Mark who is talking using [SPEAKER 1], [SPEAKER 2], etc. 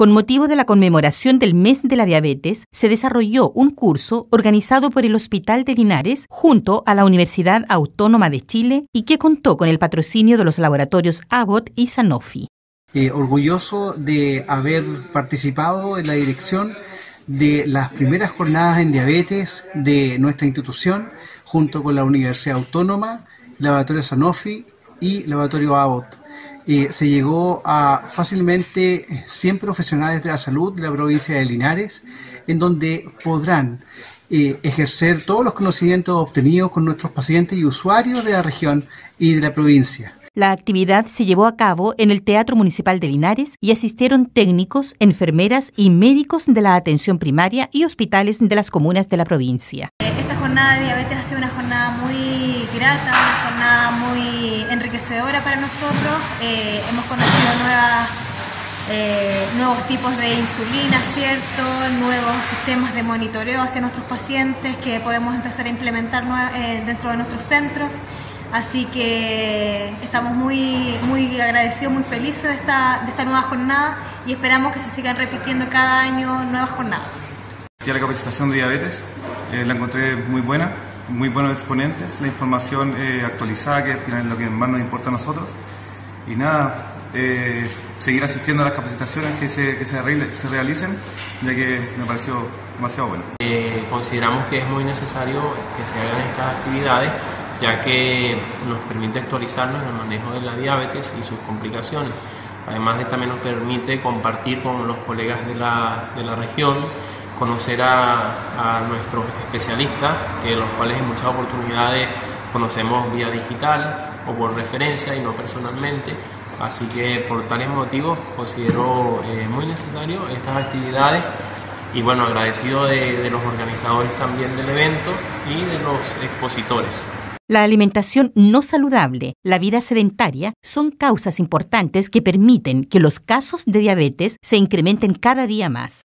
[SPEAKER 1] Con motivo de la conmemoración del Mes de la Diabetes, se desarrolló un curso organizado por el Hospital de Linares junto a la Universidad Autónoma de Chile y que contó con el patrocinio de los laboratorios Abbott y Sanofi.
[SPEAKER 2] Orgulloso de haber participado en la dirección de las primeras jornadas en diabetes de nuestra institución, junto con la Universidad Autónoma, Laboratorio Sanofi y Laboratorio Abbott. Se llegó a fácilmente 100 profesionales de la salud de la provincia de Linares, en donde podrán ejercer todos los conocimientos obtenidos con nuestros pacientes y usuarios de la región y de la provincia.
[SPEAKER 1] La actividad se llevó a cabo en el Teatro Municipal de Linares y asistieron técnicos, enfermeras y médicos de la atención primaria y hospitales de las comunas de la provincia.
[SPEAKER 3] Esta jornada de diabetes ha sido una jornada muy grata, una jornada muy enriquecedora para nosotros. Hemos conocido nuevos tipos de insulina, ¿cierto? Nuevos sistemas de monitoreo hacia nuestros pacientes que podemos empezar a implementar dentro de nuestros centros. Así que estamos muy agradecidos, muy felices de esta nueva jornada y esperamos que se sigan repitiendo cada año nuevas jornadas.
[SPEAKER 4] Ya la capacitación de diabetes la encontré muy buena, muy buenos exponentes, la información actualizada, que al final es lo que más nos importa a nosotros. Y nada, seguir asistiendo a las capacitaciones que se realicen, ya que me pareció demasiado bueno.
[SPEAKER 5] Consideramos que es muy necesario que se hagan estas actividades, ya que nos permite actualizarnos en el manejo de la diabetes y sus complicaciones. Además también nos permite compartir con los colegas de la región, conocer a nuestros especialistas, que los cuales en muchas oportunidades conocemos vía digital o por referencia y no personalmente. Así que por tales motivos considero muy necesario estas actividades y bueno, agradecido de los organizadores también del evento y de los expositores.
[SPEAKER 1] La alimentación no saludable, la vida sedentaria, son causas importantes que permiten que los casos de diabetes se incrementen cada día más.